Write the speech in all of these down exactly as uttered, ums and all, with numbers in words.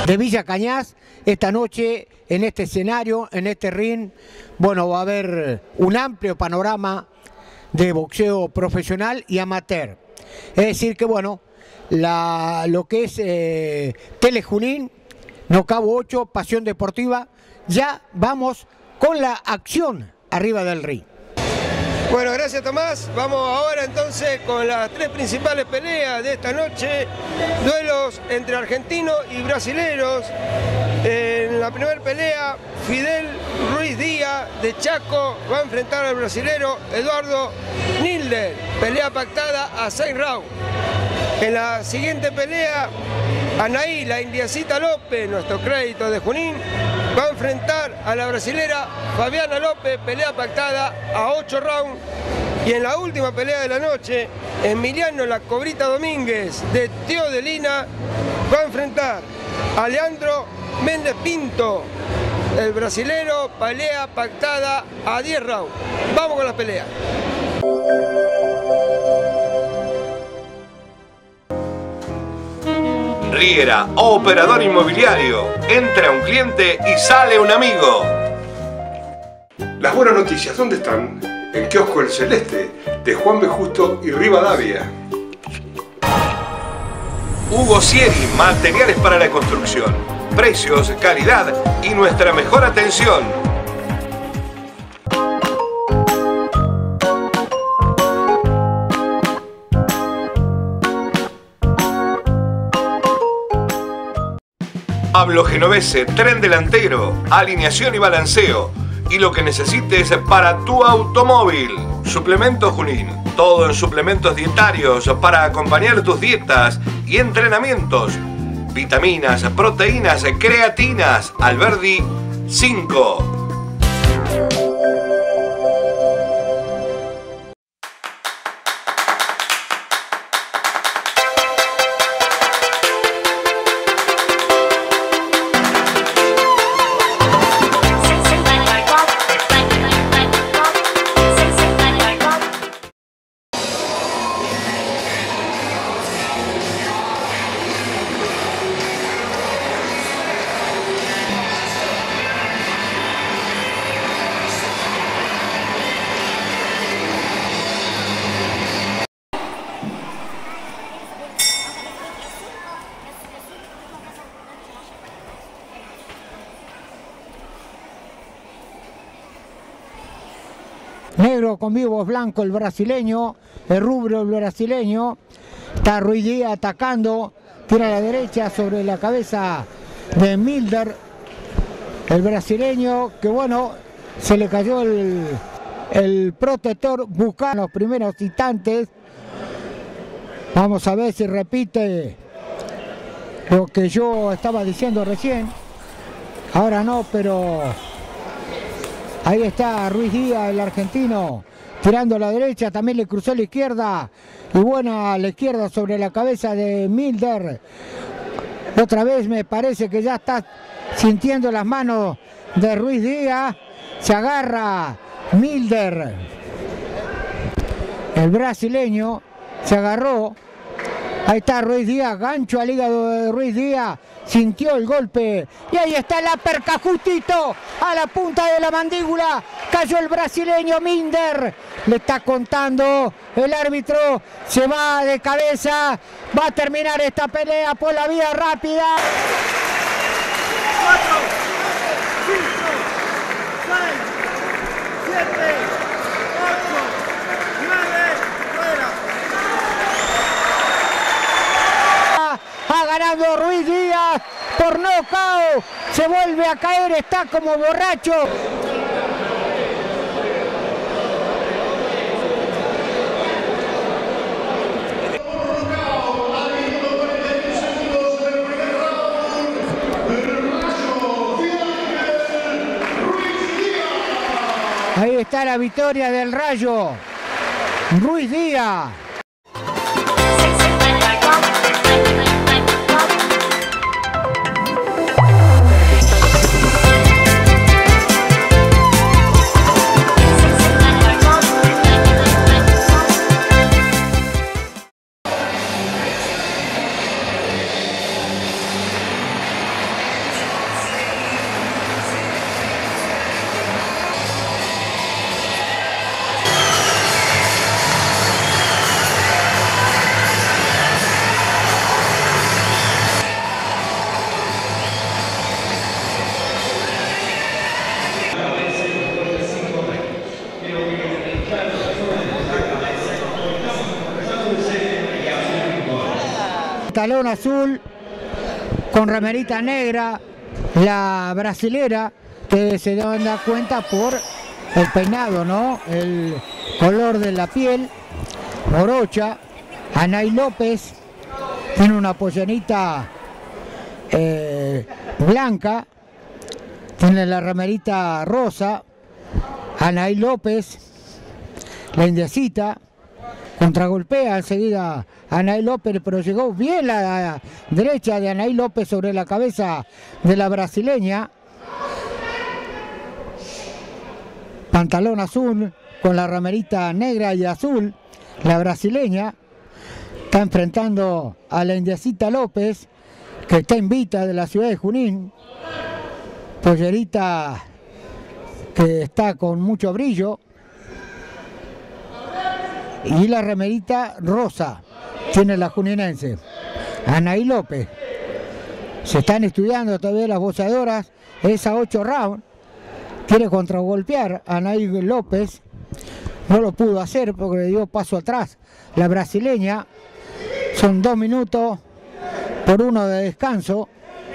de Villa Cañas. Esta noche, en este escenario, en este ring, bueno, va a haber un amplio panorama de boxeo profesional y amateur. Es decir que, bueno, la, lo que es eh, Tele Junín, Nocabo ocho, Pasión Deportiva, ya vamos con la acción arriba del ring. Bueno, gracias Tomás. Vamos ahora entonces con las tres principales peleas de esta noche. Duelos entre argentinos y brasileños. En la primera pelea, Fidel Ruiz Díaz de Chaco va a enfrentar al brasilero Eduardo Nilder. Pelea pactada a seis rounds. En la siguiente pelea, Anaí, la indiacita López, nuestro crédito de Junín, va a enfrentar a la brasilera Fabiana López, pelea pactada a ocho rounds. Y en la última pelea de la noche, Emiliano La Cobrita Domínguez de Teodelina va a enfrentar a Leandro Méndez Pinto, el brasilero, pelea pactada a diez rounds. Vamos con las peleas. Riera, operador inmobiliario. Entra un cliente y sale un amigo. Las buenas noticias, ¿dónde están? En Kiosco El Celeste, de Juan B. Justo y Rivadavia. Hugo Sieri, materiales para la construcción. Precios, calidad y nuestra mejor atención. Pablo Genovese, tren delantero, alineación y balanceo. Y lo que necesites para tu automóvil. Suplemento Junín. Todo en suplementos dietarios para acompañar tus dietas y entrenamientos. Vitaminas, proteínas, creatinas. Alberdi cinco. Negro con vivos blanco el brasileño, el rubro el brasileño. Está Ruiz Díaz atacando, tira a la derecha sobre la cabeza de Milder, el brasileño, que bueno, se le cayó el, el protector bucal en los primeros instantes. Vamos a ver si repite lo que yo estaba diciendo recién. Ahora no, pero ahí está Ruiz Díaz, el argentino, tirando a la derecha, también le cruzó a la izquierda, y buena a la izquierda sobre la cabeza de Milder. Otra vez me parece que ya está sintiendo las manos de Ruiz Díaz, se agarra Milder, el brasileño, se agarró, ahí está Ruiz Díaz, gancho al hígado de Ruiz Díaz, sintió el golpe y ahí está el uppercut justito a la punta de la mandíbula, cayó el brasileño Milder, le está contando el árbitro, se va de cabeza, va a terminar esta pelea por la vía rápida. cuatro, cinco, seis, siete, ocho, nueve, fuera. Ha ganado Ruiz Díaz por nocaut, se vuelve a caer, está como borracho. Ahí está la victoria del Rayo, Ruiz Díaz. pantalón azul con remerita negra, la brasilera, que se dan cuenta por el peinado, ¿no? El color de la piel, morocha. Anaí López tiene una pollerita eh, blanca, tiene la remerita rosa. Anaí López, la indiecita, contragolpea enseguida a Anaí López, pero llegó bien la derecha de Anaí López sobre la cabeza de la brasileña. Pantalón azul con la remerita negra y azul, la brasileña está enfrentando a la indiecita López, que está invita de la ciudad de Junín. Pollerita que está con mucho brillo, y la remerita rosa tiene la juninense. Anaí López. Se están estudiando todavía las boxeadoras, es a ocho rounds. Quiere contragolpear a Anaí López, no lo pudo hacer porque le dio paso atrás la brasileña. Son dos minutos por uno de descanso.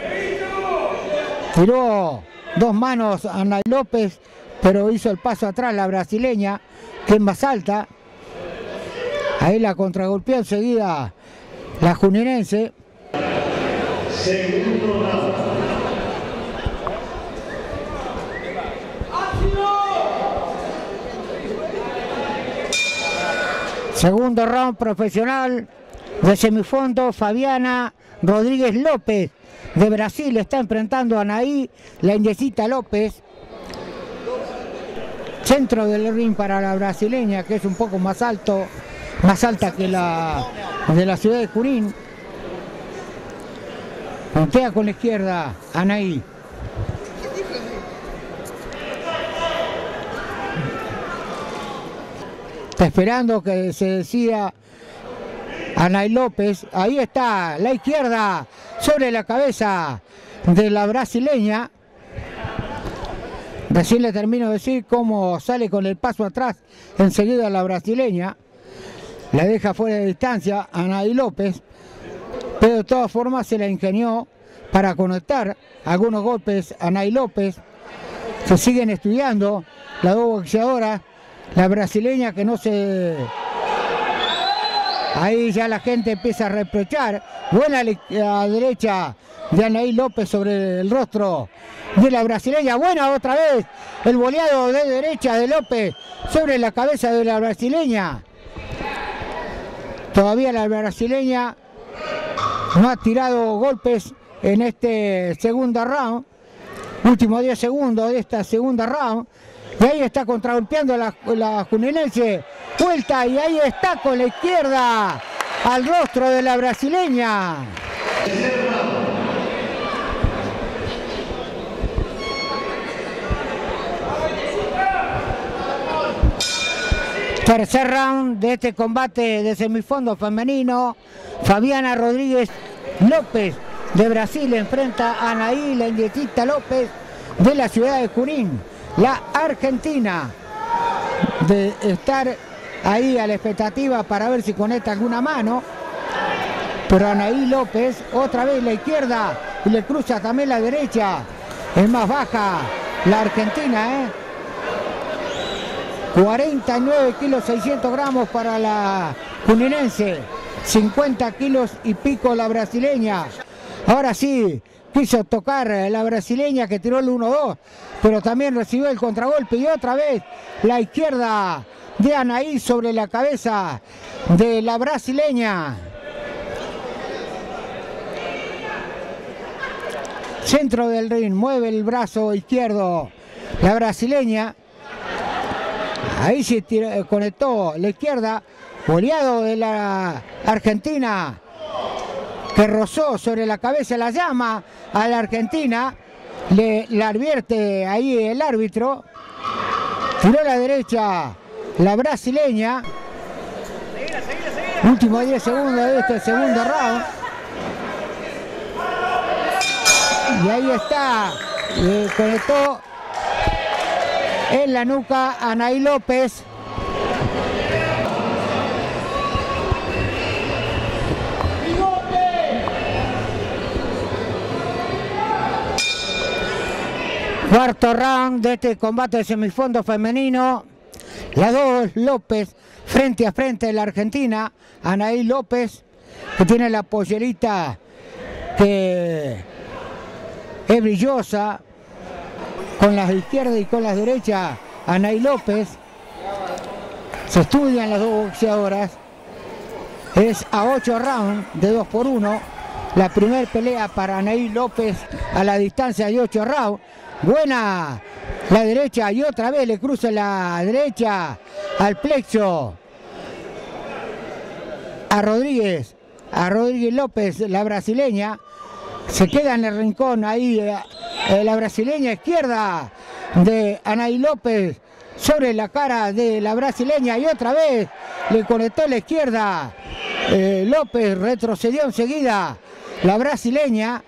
Tiró dos manos a Anaí López, pero hizo el paso atrás la brasileña, que es más alta. Ahí la contragolpeó enseguida la juninense. Segundo round. Segundo round profesional de semifondo. Fabiana Rodríguez López de Brasil está enfrentando a Anaí, la indiecita López. Centro del ring para la brasileña, que es un poco más alto, más alta que la de la ciudad de Junín. Puntea con la izquierda Anaí. Está esperando que se decida Anaí López. Ahí está la izquierda sobre la cabeza de la brasileña. Recién le termino de decir cómo sale con el paso atrás enseguida la brasileña. La deja fuera de distancia Anaí López, pero de todas formas se la ingenió para conectar algunos golpes a Anaí López. Se siguen estudiando las dos boxeadoras. La brasileña que no se... Ahí ya la gente empieza a reprochar. Buena la derecha de Anaí López sobre el rostro de la brasileña. Buena otra vez el boleado de derecha de López sobre la cabeza de la brasileña. Todavía la brasileña no ha tirado golpes en este segundo round. Últimos diez segundos de esta segunda round. Y ahí está contragolpeando la, la juninense. Vuelta y ahí está con la izquierda al rostro de la brasileña. Tercer round de este combate de semifondo femenino. Fabiana Rodríguez López de Brasil enfrenta a Anaí, la indiecita López de la ciudad de Junín. La argentina, de estar ahí a la expectativa para ver si conecta alguna mano. Pero Anaí López, otra vez la izquierda y le cruza también la derecha. Es más baja la argentina, ¿eh? cuarenta y nueve kilos seiscientos gramos para la juninense, cincuenta kilos y pico la brasileña. Ahora sí, quiso tocar la brasileña que tiró el uno dos, pero también recibió el contragolpe y otra vez la izquierda de Anaí sobre la cabeza de la brasileña. Centro del ring, mueve el brazo izquierdo la brasileña. Ahí se tiró, conectó la izquierda, boleado de la argentina, que rozó sobre la cabeza, la llama a la argentina, le, le advierte ahí el árbitro, tiró a la derecha la brasileña. Últimos diez segundos de este segundo round. Y ahí está, le conectó en la nuca a Anaí López. Cuarto round de este combate de semifondo femenino. Las dos López frente a frente de la Argentina. Anaí López, que tiene la pollerita que es brillosa, con las izquierdas y con las derechas. Anaí López. Se estudian las dos boxeadoras. Es a ocho rounds de dos por uno. La primera pelea para Anaí López a la distancia de ocho rounds. Buena la derecha y otra vez le cruza la derecha al plexo a Rodríguez, a Rodríguez López, la brasileña. Se queda en el rincón ahí eh, la brasileña izquierda de Anaí López sobre la cara de la brasileña y otra vez le conectó la izquierda. Eh, López retrocedió enseguida. La brasileña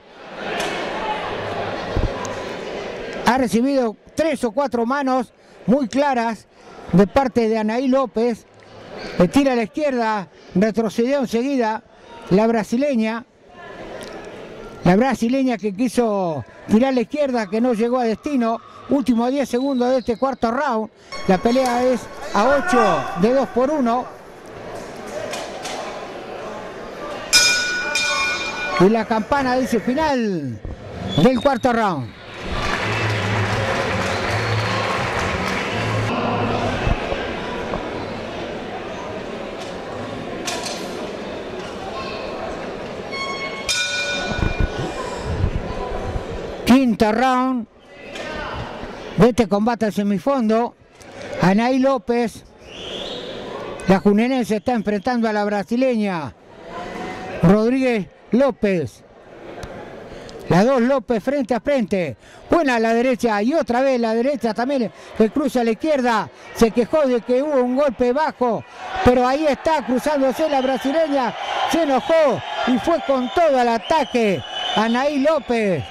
ha recibido tres o cuatro manos muy claras de parte de Anaí López. Le tira a la izquierda, retrocedió enseguida la brasileña. La brasileña que quiso tirar a la izquierda, que no llegó a destino. Últimos diez segundos de este cuarto round. La pelea es a ocho de dos por uno. Y la campana dice final del cuarto round. Quinto round de este combate al semifondo. Anaí López, la juninense, está enfrentando a la brasileña Rodríguez López. Las dos López frente a frente. Buena la derecha y otra vez la derecha también le cruza a la izquierda. Se quejó de que hubo un golpe bajo, pero ahí está cruzándose la brasileña. Se enojó y fue con todo al ataque Anaí López.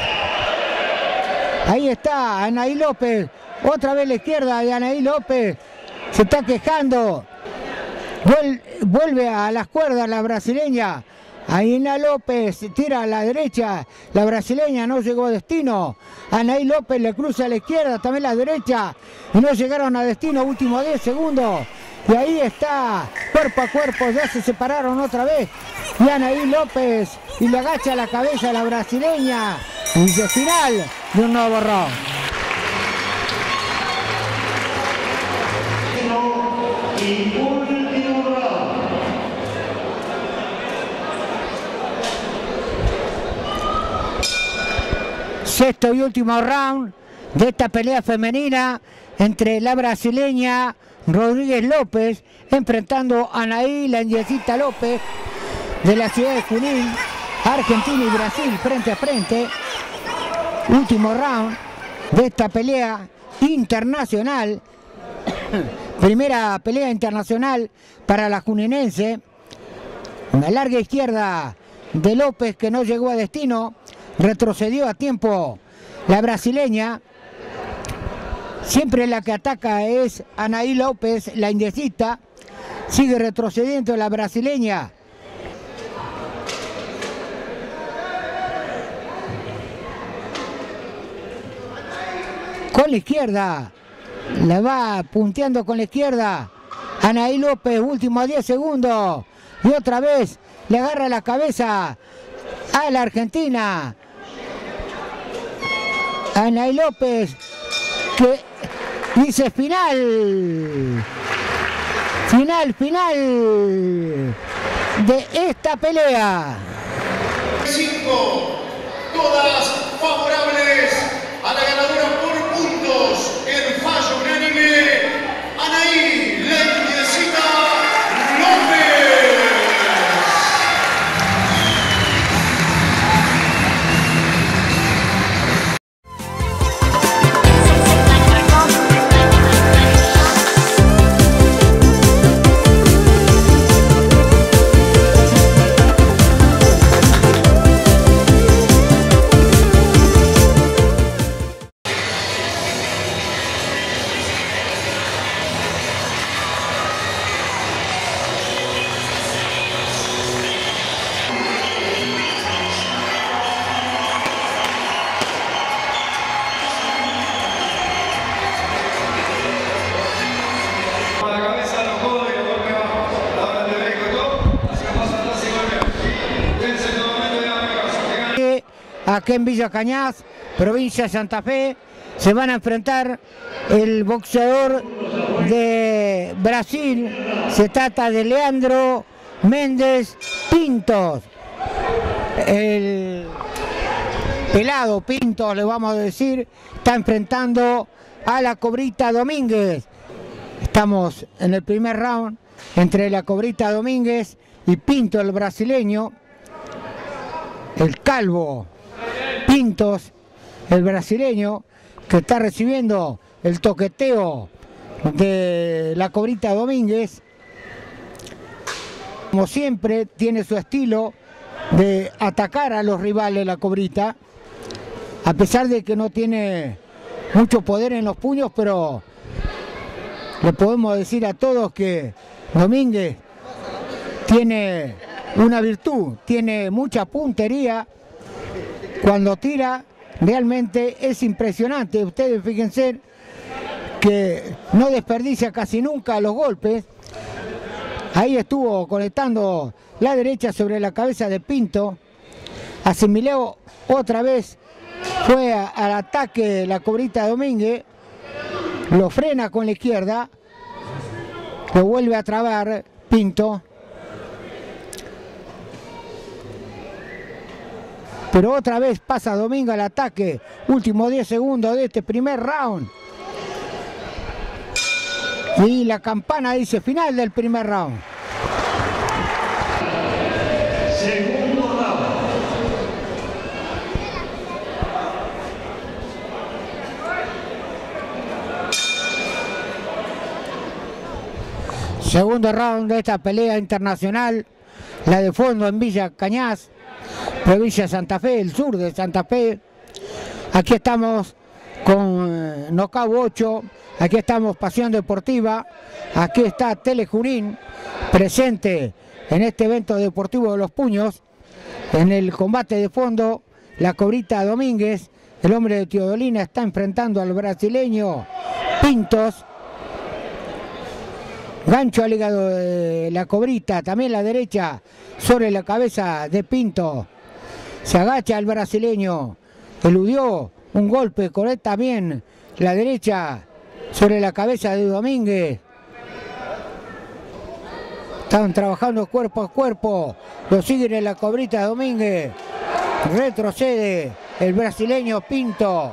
Ahí está Anaí López. Otra vez la izquierda de Anaí López. Se está quejando. Vuelve a las cuerdas la brasileña. Aina López tira a la derecha, la brasileña no llegó a destino. Anaí López le cruza a la izquierda, también la derecha, y no llegaron a destino, últimos diez segundos. Y ahí está, cuerpo a cuerpo, ya se separaron otra vez. Y Anaí López, y le agacha la cabeza a la brasileña. Y de final de un nuevo round. Y último round. Sexto y último round de esta pelea femenina entre la brasileña Rodríguez López enfrentando a Anaí, la indiecita López de la ciudad de Junín. Argentina y Brasil frente a frente. Último round de esta pelea internacional. Primera pelea internacional para la juninense. Una larga izquierda de López que no llegó a destino. Retrocedió a tiempo la brasileña. Siempre la que ataca es Anaí López, la indecita. Sigue retrocediendo la brasileña. Con la izquierda. La va punteando con la izquierda. Anaí López, últimos diez segundos. Y otra vez le agarra la cabeza a la argentina. Anaí López, que dice final. Final, final de esta pelea. Cinco, todas favorables a la ganadora por puntos. El fallo unánime, Anaí, la indiecita López. aquí en Villa Cañas, provincia de Santa Fe. Se van a enfrentar el boxeador de Brasil, se trata de Leandro Méndez Pintos. El pelado Pintos, le vamos a decir, está enfrentando a la Cobrita Domínguez. Estamos en el primer round entre la Cobrita Domínguez y Pinto, el brasileño. El calvo Pintos, el brasileño, que está recibiendo el toqueteo de la Cobrita Domínguez. Como siempre, tiene su estilo de atacar a los rivales la Cobrita, a pesar de que no tiene mucho poder en los puños, pero le podemos decir a todos que Domínguez tiene una virtud, tiene mucha puntería. Cuando tira, realmente es impresionante. Ustedes fíjense que no desperdicia casi nunca los golpes. Ahí estuvo conectando la derecha sobre la cabeza de Pinto. Asimiló otra vez, fue a, al ataque la Cobrita Domínguez. Lo frena con la izquierda. Lo vuelve a trabar Pinto. Pero otra vez pasa Domínguez al ataque. Últimos diez segundos de este primer round. Y la campana dice final del primer round. Segundo round. Segundo round de esta pelea internacional. La de fondo en Villa Cañas, provincia de Santa Fe, el sur de Santa Fe. Aquí estamos con eh, Knockout ocho, aquí estamos Pasión Deportiva, aquí está Tele Junín, presente en este evento deportivo de los puños. En el combate de fondo, la Cobrita Domínguez, el hombre de Teodolina, está enfrentando al brasileño Pintos. Gancho al hígado de la Cobrita, también la derecha sobre la cabeza de Pinto. Se agacha el brasileño, eludió un golpe, conecta bien la derecha sobre la cabeza de Domínguez. Están trabajando cuerpo a cuerpo, lo siguen en la Cobrita Domínguez. Retrocede el brasileño Pinto.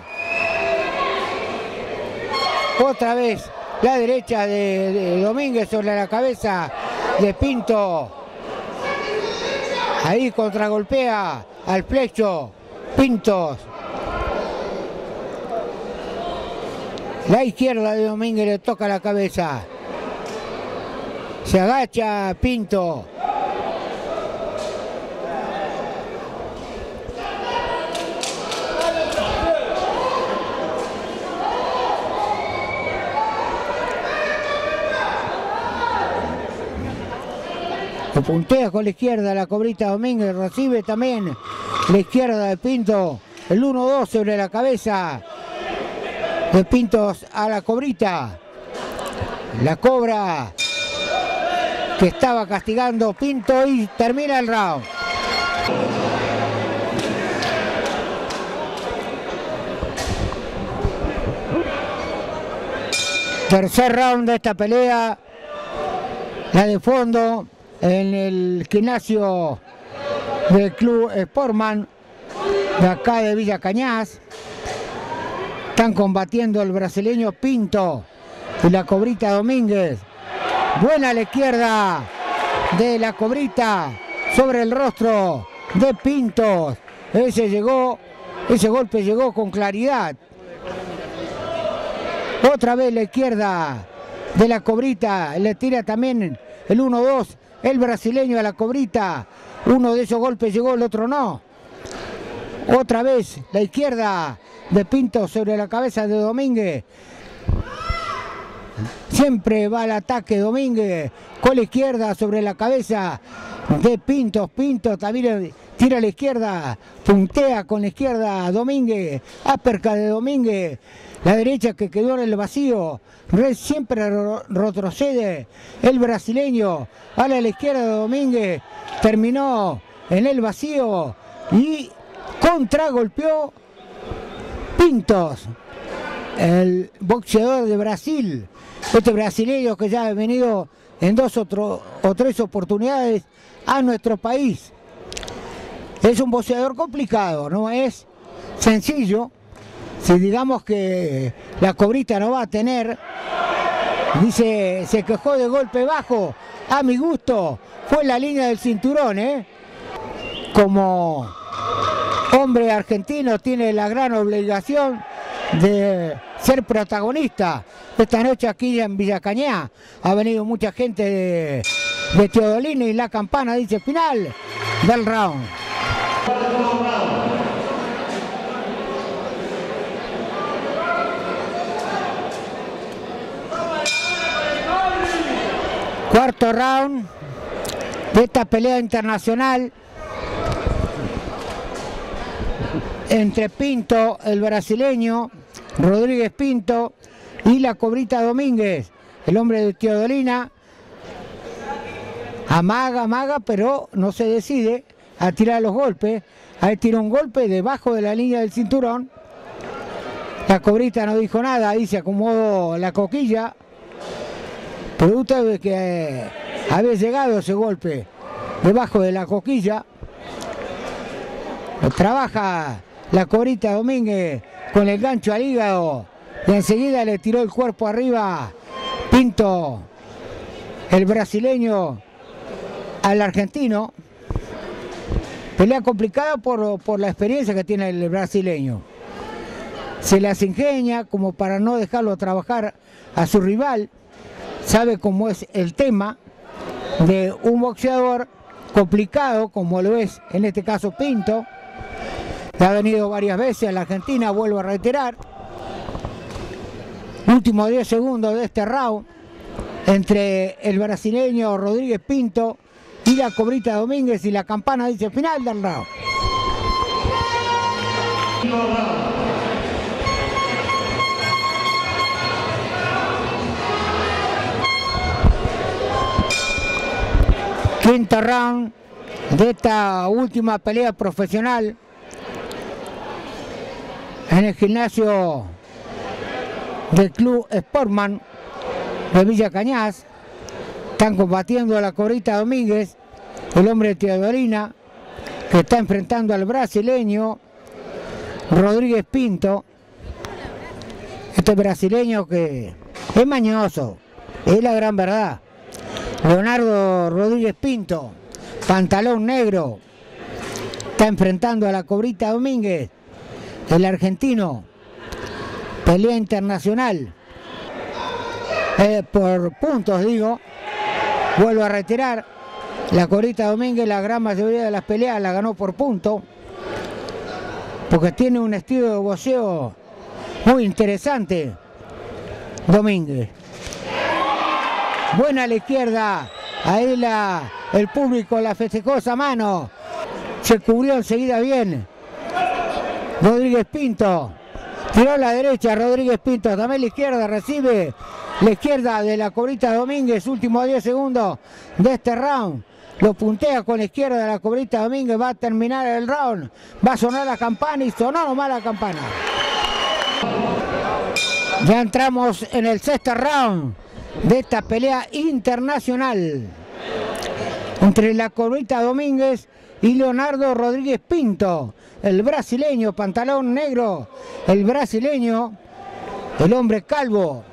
Otra vez la derecha de, de Domínguez sobre la cabeza de Pinto. Ahí contragolpea al flecho Pintos. La izquierda de Domínguez le toca la cabeza. Se agacha Pinto. Se puntea con la izquierda la Cobrita Domínguez, recibe también la izquierda de Pinto, el uno dos sobre la cabeza de Pintos a la Cobrita. La cobra que estaba castigando Pinto y termina el round. Tercer round de esta pelea, la de fondo, en el gimnasio del Club Sportman de acá de Villa Cañas. Están combatiendo el brasileño Pinto y la Cobrita Domínguez. Buena a la izquierda de la Cobrita sobre el rostro de Pintos. Ese llegó, ese golpe llegó con claridad. Otra vez la izquierda de la Cobrita, le tira también el uno dos. El brasileño a la Cobrita, uno de esos golpes llegó, el otro no. Otra vez la izquierda de Pinto sobre la cabeza de Domínguez. Siempre va al ataque Domínguez con la izquierda sobre la cabeza de Pintos. Pinto también tira a la izquierda, puntea con la izquierda Domínguez, uppercut de Domínguez. La derecha que quedó en el vacío, siempre retrocede el brasileño. Ahora a la izquierda de Domínguez, terminó en el vacío y contragolpeó Pintos, el boxeador de Brasil, este brasileño que ya ha venido en dos otro, o tres oportunidades a nuestro país. Es un boxeador complicado, no es sencillo. Si digamos que la cobrita no va a tener, dice, se quejó de golpe bajo, a mi gusto, fue en la línea del cinturón, ¿eh? Como hombre argentino tiene la gran obligación de ser protagonista. Esta noche aquí en Villa Cañá ha venido mucha gente de, de Teodolina y la campana dice final del round. Cuarto round de esta pelea internacional entre Pinto, el brasileño, Rodríguez Pinto, y la Cobrita Domínguez, el hombre de Teodolina. Amaga, amaga, pero no se decide a tirar los golpes. Ahí tira un golpe debajo de la línea del cinturón. La Cobrita no dijo nada, ahí se acomodó la coquilla. Producto de que eh, había llegado ese golpe debajo de la coquilla. Trabaja la Cobrita Domínguez con el gancho al hígado y enseguida le tiró el cuerpo arriba Pinto, el brasileño, al argentino. Pelea complicada por, por la experiencia que tiene el brasileño. Se las ingenia como para no dejarlo trabajar a su rival. Sabe cómo es el tema de un boxeador complicado como lo es en este caso Pinto. Ha venido varias veces a la Argentina, vuelvo a reiterar. Últimos diez segundos de este round entre el brasileño Rodríguez Pinto y la Cobrita Domínguez, y la campana dice final del round. Quinto round de esta última pelea profesional en el gimnasio del Club Sportman de Villa Cañas. Están combatiendo a la Cobrita Domínguez, el hombre de Teodolina, que está enfrentando al brasileño Rodríguez Pinto. Este brasileño que es mañoso, es la gran verdad. Leonardo Rodríguez Pinto, pantalón negro, está enfrentando a la Cobrita Domínguez, el argentino. Pelea internacional eh, por puntos, digo. Vuelvo a retirar, la Cobrita Domínguez la gran mayoría de las peleas la ganó por punto, porque tiene un estilo de boxeo muy interesante Domínguez. Buena a la izquierda, ahí la, el público la festejó esa mano, se cubrió enseguida bien Rodríguez Pinto, tiró a la derecha Rodríguez Pinto, también la izquierda, recibe la izquierda de la Cobrita Domínguez, últimos diez segundos de este round, lo puntea con la izquierda de la Cobrita Domínguez, va a terminar el round, va a sonar la campana y sonó nomás la campana. Ya entramos en el sexto round de esta pelea internacional entre la Cobrita Domínguez y Leonardo Rodríguez Pinto, el brasileño, pantalón negro, el brasileño, el hombre calvo.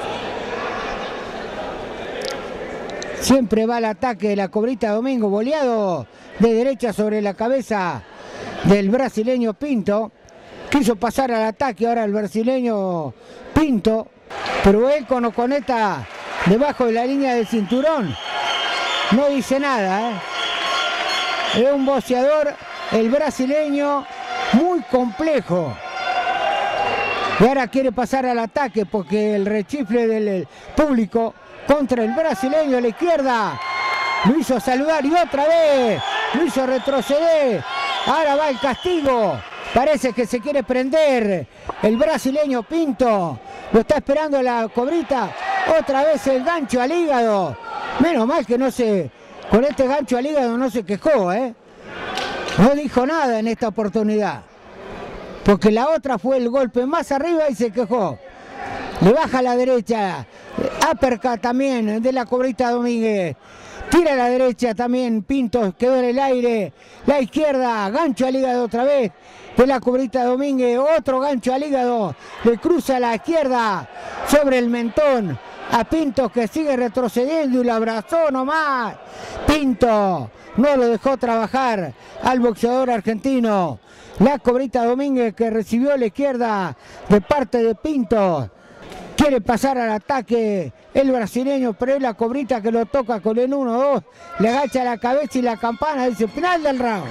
Siempre va al ataque de la Cobrita Domínguez, boleado de derecha sobre la cabeza del brasileño Pinto. Quiso pasar al ataque ahora el brasileño Pinto, pero él cuando conecta debajo de la línea del cinturón no dice nada, ¿eh? Es un boxeador, el brasileño, muy complejo. Y ahora quiere pasar al ataque porque el rechifle del público contra el brasileño a la izquierda lo hizo saludar y otra vez lo hizo retroceder. Ahora va el castigo. Parece que se quiere prender el brasileño Pinto. Lo está esperando la Cobrita. Otra vez el gancho al hígado. Menos mal que no se... Con este gancho al hígado no se quejó, ¿eh? no dijo nada en esta oportunidad, porque la otra fue el golpe más arriba y se quejó. Le baja a la derecha, uppercut también de la Cobrita Domínguez. Tira a la derecha también, Pinto quedó en el aire. La izquierda, gancho al hígado otra vez de la Cobrita Domínguez. Otro gancho al hígado, le cruza a la izquierda sobre el mentón a Pinto, que sigue retrocediendo y lo abrazó nomás. Pinto no lo dejó trabajar al boxeador argentino. La Cobrita Domínguez, que recibió la izquierda de parte de Pinto. Quiere pasar al ataque el brasileño, pero es la Cobrita que lo toca con el uno dos. Le agacha la cabeza y la campana, dice final del round.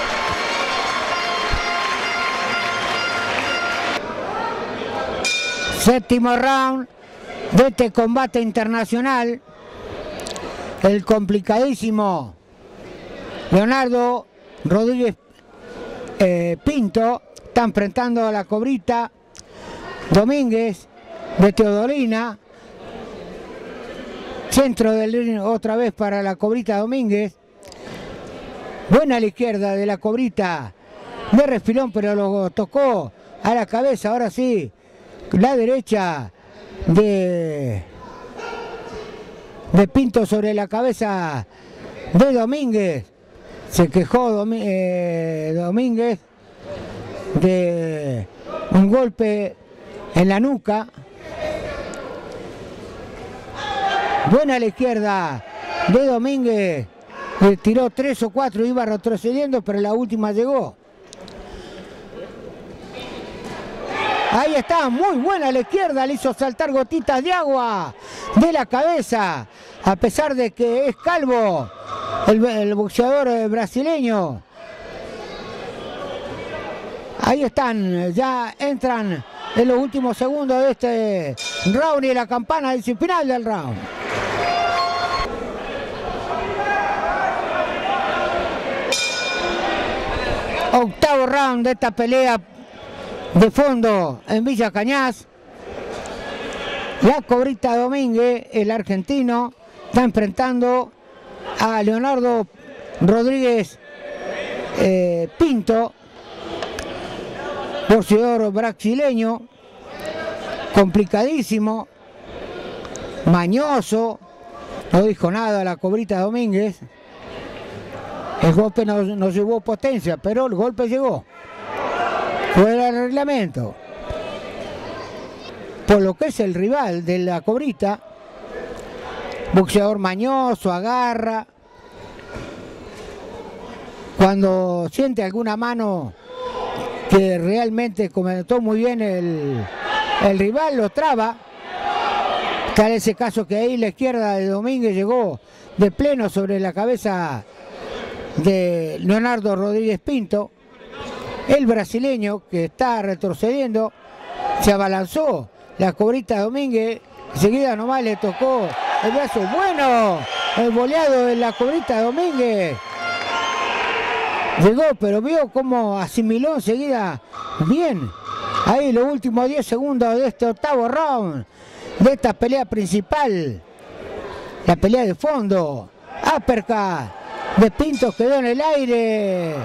Séptimo round de este combate internacional. El complicadísimo Leonardo Rodríguez eh, Pinto está enfrentando a la Cobrita Domínguez de Teodolina. Centro del ring otra vez para la Cobrita Domínguez. Buena a la izquierda de la Cobrita de refilón, pero lo tocó a la cabeza. Ahora sí, la derecha de, de Pinto sobre la cabeza de Domínguez. Se quejó Domi, eh, Domínguez de un golpe en la nuca. Buena a la izquierda de Domínguez. Le tiró tres o cuatro, iba retrocediendo, pero la última llegó. Ahí está, muy buena a la izquierda, le hizo saltar gotitas de agua de la cabeza, a pesar de que es calvo el, el boxeador brasileño. Ahí están, ya entran en los últimos segundos de este round y la campana dice final del round. Octavo round de esta pelea de fondo en Villa Cañas. La Cobrita Domínguez, el argentino, está enfrentando a Leonardo Rodríguez eh, Pinto, boxeador brasileño, complicadísimo, mañoso, no dijo nada a la Cobrita Domínguez. El golpe no, no llevó potencia, pero el golpe llegó. Fuera del reglamento. Por lo que es el rival de la Cobrita, boxeador mañoso, agarra. Cuando siente alguna mano que realmente comentó muy bien el, el rival, lo traba. Tal ese caso que ahí la izquierda de Domínguez llegó de pleno sobre la cabeza de Leonardo Rodríguez Pinto. El brasileño, que está retrocediendo, se abalanzó la Cobrita Domínguez, enseguida nomás le tocó el brazo. Bueno, el boleado de la Cobrita Domínguez llegó, pero vio cómo asimiló enseguida bien. Ahí los últimos diez segundos de este octavo round de esta pelea principal, la pelea de fondo. Uppercut de Pinto quedó en el aire.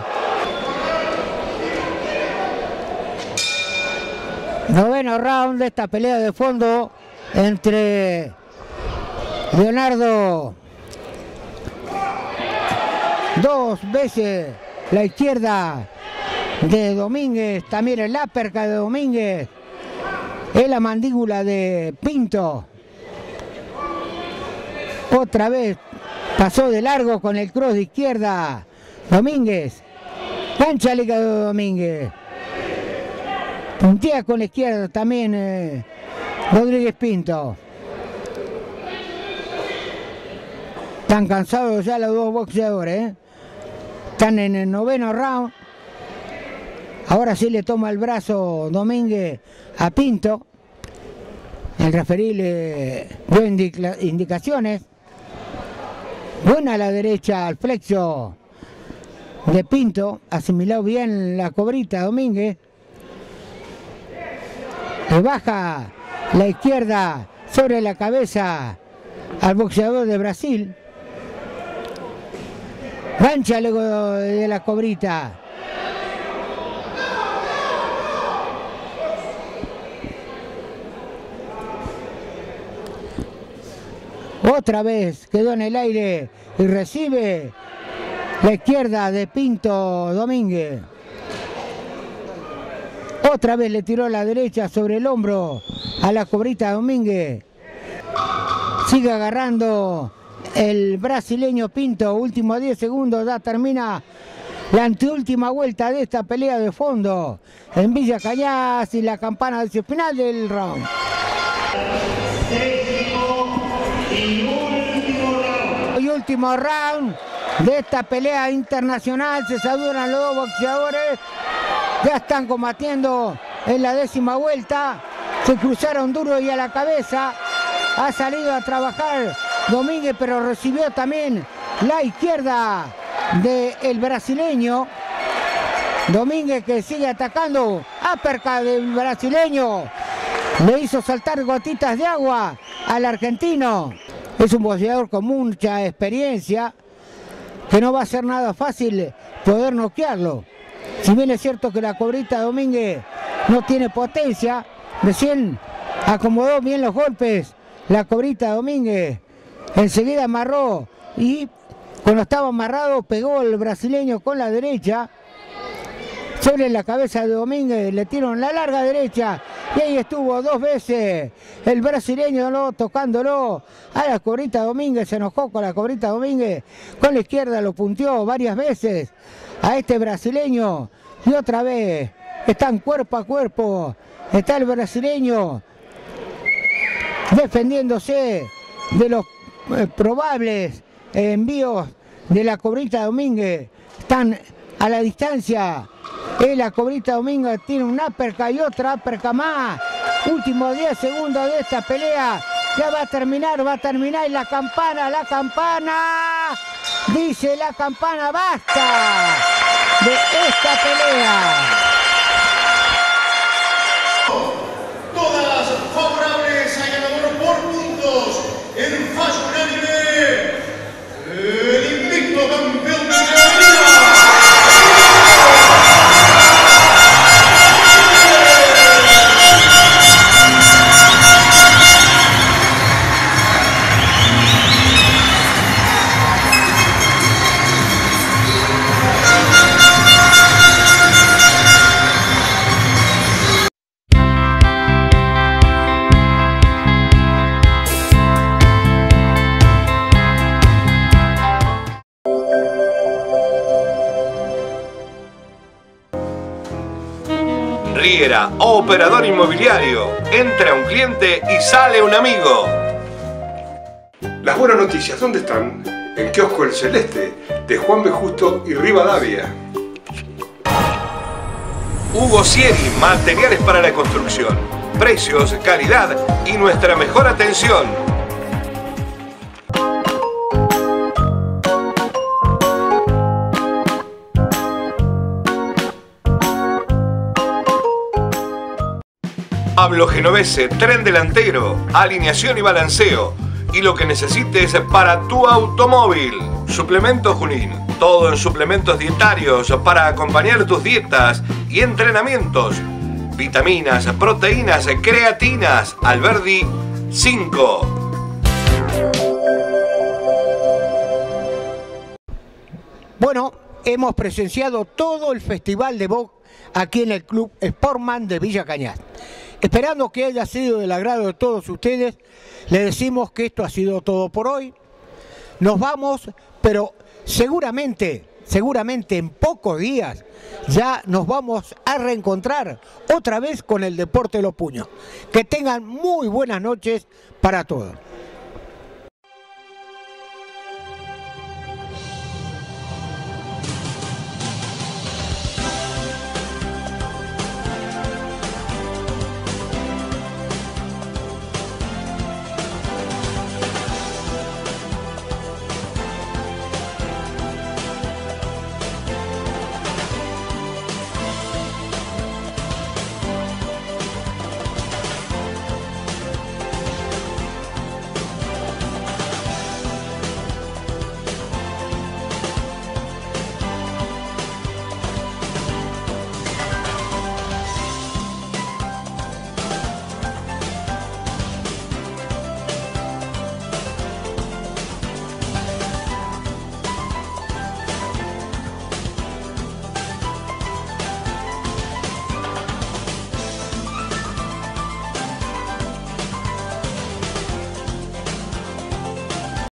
Noveno round de esta pelea de fondo entre Leonardo, dos veces la izquierda de Domínguez, también el uppercut de Domínguez, es la mandíbula de Pinto. Otra vez pasó de largo con el cross de izquierda Domínguez. Gancha al hígado de Domínguez. Puntía con la izquierda también eh, Rodríguez Pinto. Están cansados ya los dos boxeadores. ¿eh? Están en el noveno round. Ahora sí le toma el brazo Domínguez a Pinto. El referí le dio indica indicaciones. Buena a la derecha al flexo de Pinto. Asimiló bien la Cobrita Domínguez. Le baja la izquierda sobre la cabeza al boxeador de Brasil. Gancha luego de la cobrita. Otra vez quedó en el aire y recibe la izquierda de Pinto Domínguez. Otra vez le tiró la derecha sobre el hombro a la cobrita Domínguez. Sigue agarrando el brasileño Pinto. Últimos diez segundos, ya termina la anteúltima vuelta de esta pelea de fondo en Villa Cañas y la campana del final del round. Y último round de esta pelea internacional. Se saludan los dos boxeadores. Ya están combatiendo en la décima vuelta. Se cruzaron duro y a la cabeza. Ha salido a trabajar Domínguez, pero recibió también la izquierda del brasileño. Domínguez que sigue atacando. Uppercut del brasileño. Le hizo saltar gotitas de agua al argentino. Es un boxeador con mucha experiencia, que no va a ser nada fácil poder noquearlo. Si bien es cierto que la cobrita Domínguez no tiene potencia, recién acomodó bien los golpes la cobrita Domínguez. Enseguida amarró y cuando estaba amarrado pegó el brasileño con la derecha sobre la cabeza de Domínguez. Le tiraron la larga derecha y ahí estuvo dos veces el brasileño ¿no? tocándolo a la cobrita Domínguez. Se enojó con la cobrita Domínguez, con la izquierda lo punteó varias veces a este brasileño y otra vez están cuerpo a cuerpo. Está el brasileño defendiéndose de los eh, probables envíos de la cobrita Domínguez. Están a la distancia. Eh, la cobrita Domínguez tiene un uppercut y otra uppercut más. Últimos diez segundos de esta pelea. Ya va a terminar, va a terminar. Y la campana, la campana. Dice la campana, basta de esta pelea. Todas favorables al ganador por puntos en fallo unánime, el invicto campeón de la vida. Riera, operador inmobiliario. Entra un cliente y sale un amigo. Las buenas noticias, ¿dónde están? En Kiosco El Celeste, de Juan B. Justo y Rivadavia. Hugo Sieri, materiales para la construcción. Precios, calidad y nuestra mejor atención. Pablo Genovese, tren delantero, alineación y balanceo. Y lo que necesites para tu automóvil. Suplemento Junín. Todo en suplementos dietarios para acompañar tus dietas y entrenamientos. Vitaminas, proteínas, creatinas. Alberdi cinco. Bueno, hemos presenciado todo el festival de box aquí en el Club Sportman de Villa Cañas. Esperando que haya sido del agrado de todos ustedes, les decimos que esto ha sido todo por hoy. Nos vamos, pero seguramente, seguramente en pocos días ya nos vamos a reencontrar otra vez con el deporte de los puños. Que tengan muy buenas noches para todos.